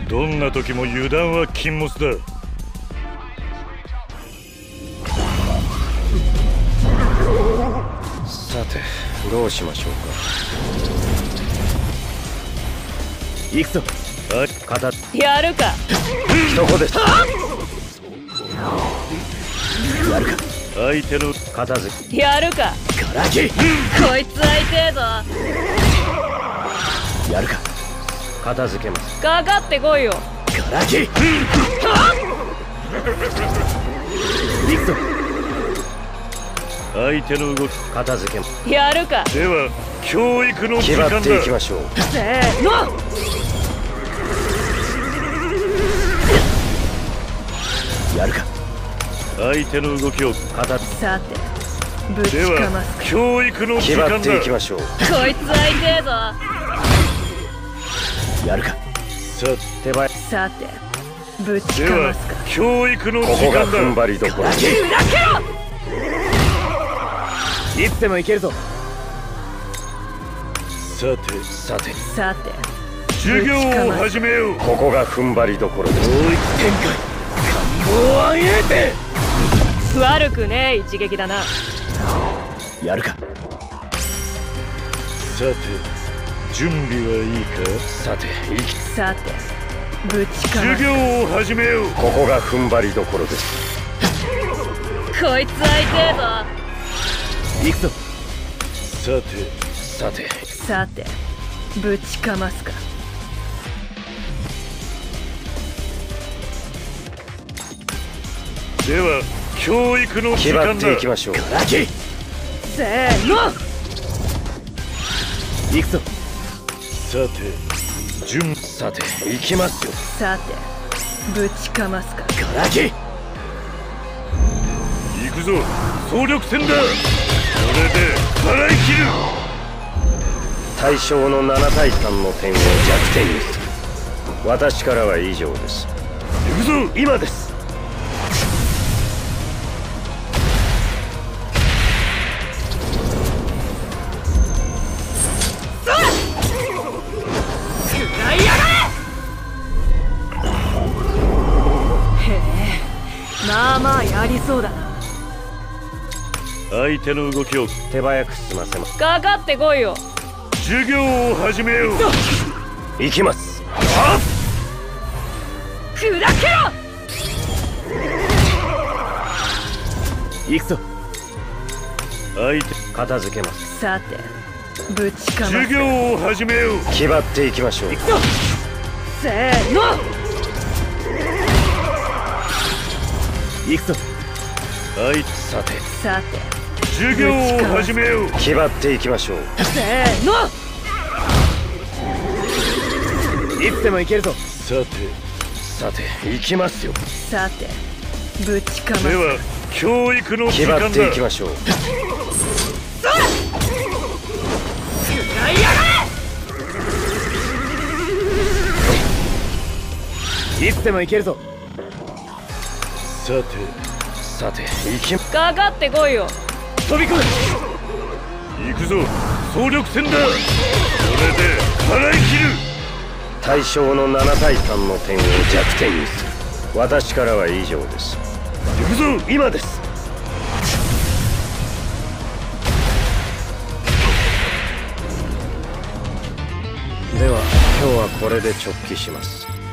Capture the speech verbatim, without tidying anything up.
どんな時も油断は禁物だ。 さてどうしましょうか。行くぞ。あ、片やるか。 どこです。やるか。 相手の片付け。 やるか。 ガラキ。 こいつ相手ぞ。 やるか。片付けます。 かかってこいよ。 ガラキ。行くぞ。 相手の動き片付けます。 やるか。 では教育の時間だ。 決まっていきましょう。 せーの。 やるか。 相手の動きを片さてぶちでかまはす。 教育の時間だ。 決まっていきましょう。 こいつ相手ぞ。 やるか。 さ手早。 さてぶちではかますか。 教育のここが時間だ。 踏ん張りどころ。 砕けろ。 いつでもいけるぞ。 さてさてさて授業を始めよう。 ここが踏ん張りどころです。 もう一展開。神を上げて。 悪くねえ一撃だな。 やるか。 さて準備はいいか。 さていきさてぶちかま授す。 業を始めよう。 ここが踏ん張りどころです。 こいつ相手ぞ。 行くぞ。 さてさてさてぶちかますか。 では教育の時決ま間だ。 っていきましょう。ラキ。 せーの。 行くぞ。 さて準さて行きますよ。 さてぶちかますか。 ガラキ。 行くぞ。総力戦だ。これで払い切る。 対象のなな対さんの点を弱点にする。私からは以上です。 行くぞ。 今です。 まあまあやりそうだな。 相手の動きを手早く済ませます。 かかってこいよ。 授業を始めよう。 行きます。 砕けろ。 行くぞ。 相手片付けます。 さてぶちかますか。 授業を始めよう。 決まっていきましょう。 行くぞ。せーの。 行くぞ。 相手さてさて授業を始めよう。 決まっていきましょう。 せーの。 いつでもいけるぞ。 さてさて行きますよ。 さてぶちかますか。 では教育の時決間だ。 まっていきましょう。 やいやいつでもいけるぞ。 さてさて行きかかってこいよ。 飛び込め。 行くぞ。総力戦だ。これで払い切る。 対象のなな対さんの点を弱点にする。私からは以上です。 行くぞ。 今です。では今日はこれで直帰します。